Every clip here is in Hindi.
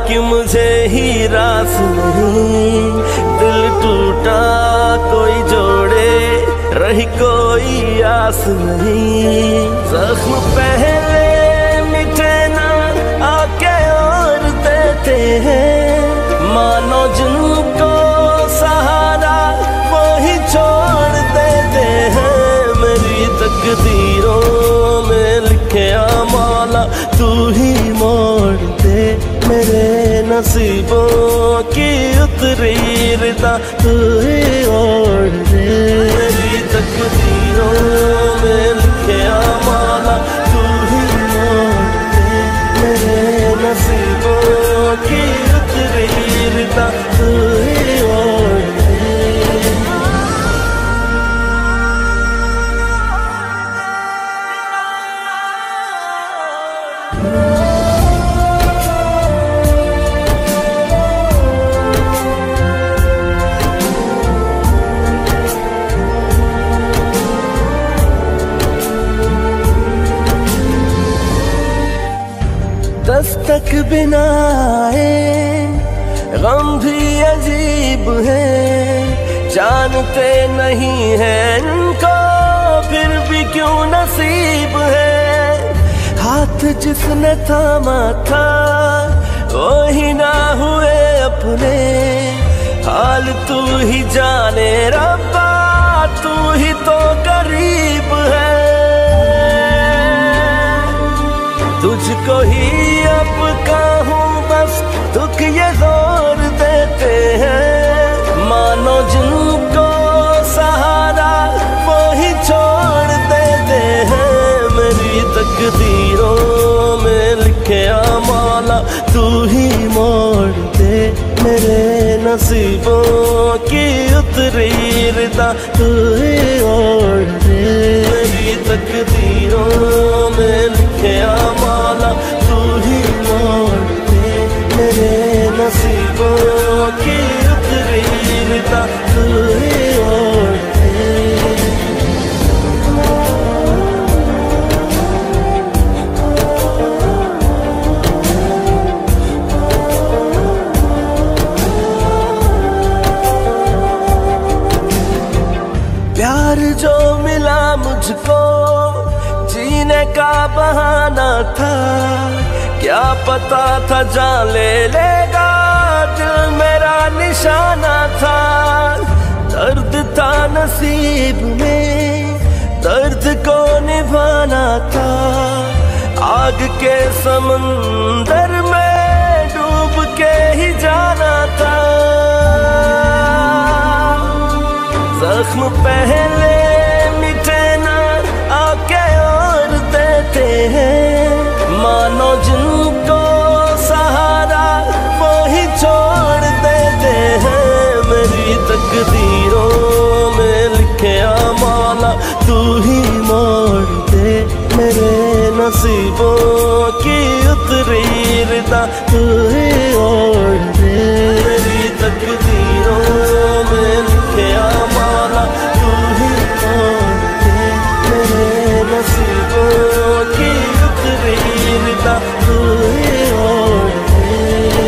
कि मुझे ही रास नहीं, दिल टूटा कोई जोड़े रही कोई आस नहीं। जख्म पहले मिटे ना आके और देते हैं, मानो जिनको सहारा वो ही छोड़ देते हैं। मेरी तकदीरों में लिखे माला तू ही मोड़ दे, मेरे नसीबों की उतरी रिदा तू ही ओढ़ दे। मेरी तकदीरों में लिखे माला तू ही मोड़ दे, मेरे नसीबों की उतरी रिदा तू ही ओढ़ दे। दस्तक बिना आए गम भी अजीब है, जानते नहीं हैं इनको फिर भी क्यों नसीब है। हाथ जिसने थामा था वो ही ना हुए अपने, हाल तू ही जाने रब्बा तू ही तो करीब है। तुझको ही अब कहूँ बस दुख ये जोर देते हैं, मानो जिनको सहारा वो ही छोड़ देते हैं। मेरी तकदीरों में लिखे माला तू ही मोड़ दे, मेरे नसीबों की उतरी रिदा तू ही ओढ़ दे। मेरी तकदीरों में लिखे माला तू ही मोड़ दे, मेरे नसीबों की उतरी रिदा तू ही ओढ़ दे। प्यार जो मिला मुझको जीने का बहाना था, क्या पता था जान ले लेगा दिल मेरा निशाना था। दर्द था नसीब में दर्द को निभाना था, आग के समंदर में डूब के ही जाना था। जख्म पहले मिटे ना आके और देते हैं, मानो जिनको सहारा वो ही छोड़ देते हैं। मेरी तकदीरों में लिखे माला तू ही मोड़ दे, मेरे नसीबों की उतरी रिदा तू ही ओढ़ दे। मेरी तकदीरों में लिखे माला तू ही मोड़ दे, मेरे नसीबों की उतरी रिदा तू ही ओढ़ दे।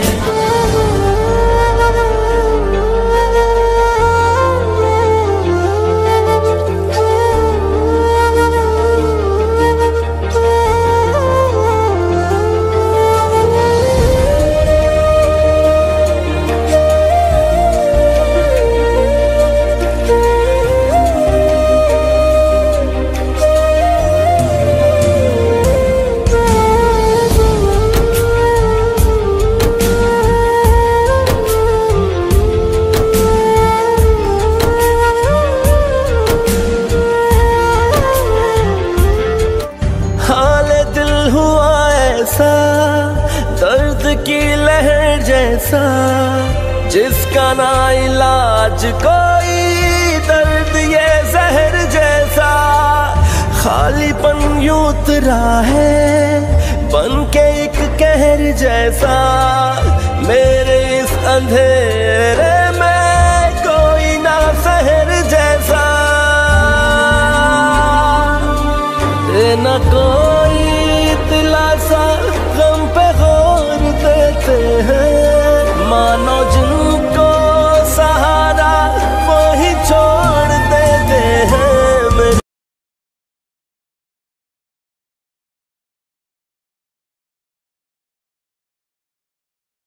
दर्द की लहर जैसा जिसका ना इलाज कोई, दर्द ये जहर जैसा खालीपन यूं उतरा है बन के एक कहर जैसा। मेरे इस अंधेरे में कोई ना शहर जैसा, न कोई दिलासा गम पे गौर देते हैं।